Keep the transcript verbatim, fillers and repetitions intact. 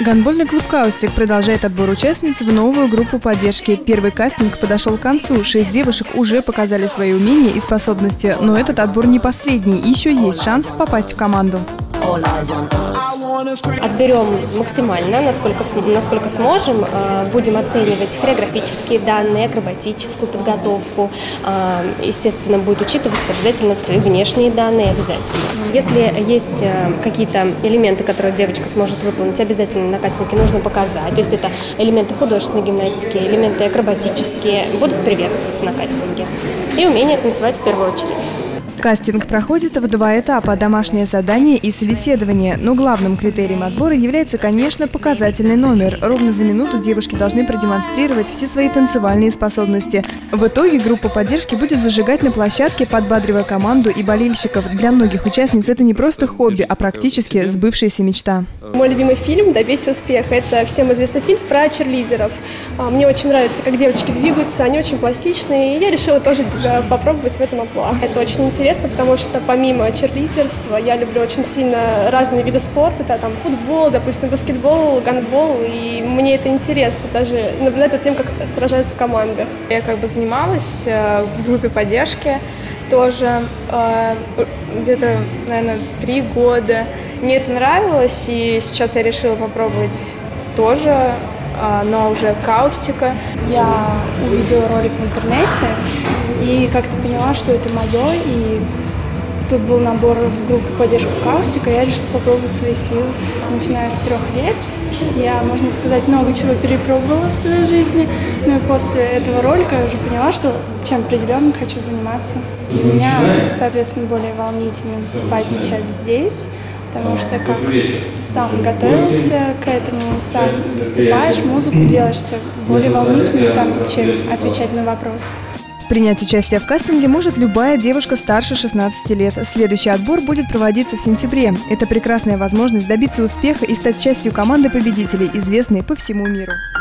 Гандбольный клуб «Каустик» продолжает отбор участниц в новую группу поддержки. Первый кастинг подошел к концу. Шесть девушек уже показали свои умения и способности. Но этот отбор не последний. Еще есть шанс попасть в команду. Отберем максимально, насколько, насколько сможем. Будем оценивать хореографические данные, акробатическую подготовку. Естественно, будет учитываться обязательно все, и внешние данные обязательно. Если есть какие-то элементы, которые девочка сможет выполнить, обязательно на кастинге нужно показать. То есть это элементы художественной гимнастики, элементы акробатические будут приветствоваться на кастинге. И умение танцевать в первую очередь. Кастинг проходит в два этапа – домашнее задание и собеседование. Но главным критерием отбора является, конечно, показательный номер. Ровно за минуту девушки должны продемонстрировать все свои танцевальные способности. В итоге группа поддержки будет зажигать на площадке, подбадривая команду и болельщиков. Для многих участниц это не просто хобби, а практически сбывшаяся мечта. Мой любимый фильм «Добейся успеха» – это всем известный фильм про черлидеров. Мне очень нравится, как девочки двигаются, они очень пластичные, и я решила тоже себя попробовать в этом амплуа. Это очень интересно, потому что помимо черлидерства я люблю очень сильно разные виды спорта, это там футбол, допустим, баскетбол, гандбол, и мне это интересно, даже наблюдать за тем, как сражаются команды. Я как бы занималась в группе поддержки тоже где-то, наверное, три года. Мне это нравилось, и сейчас я решила попробовать тоже, но уже «Каустика». Я увидела ролик в интернете и как-то поняла, что это мое, и тут был набор в группу поддержку «Каустика», я решила попробовать свои силы. Начиная с трех лет я, можно сказать, много чего перепробовала в своей жизни, но и после этого ролика я уже поняла, что чем определенно хочу заниматься. Для меня, соответственно, более волнительно выступать сейчас здесь, потому что как сам готовился к этому, сам выступаешь, музыку делаешь, это более волнительно, там, чем отвечать на вопросы. Принять участие в кастинге может любая девушка старше шестнадцати лет. Следующий отбор будет проводиться в сентябре. Это прекрасная возможность добиться успеха и стать частью команды победителей, известной по всему миру.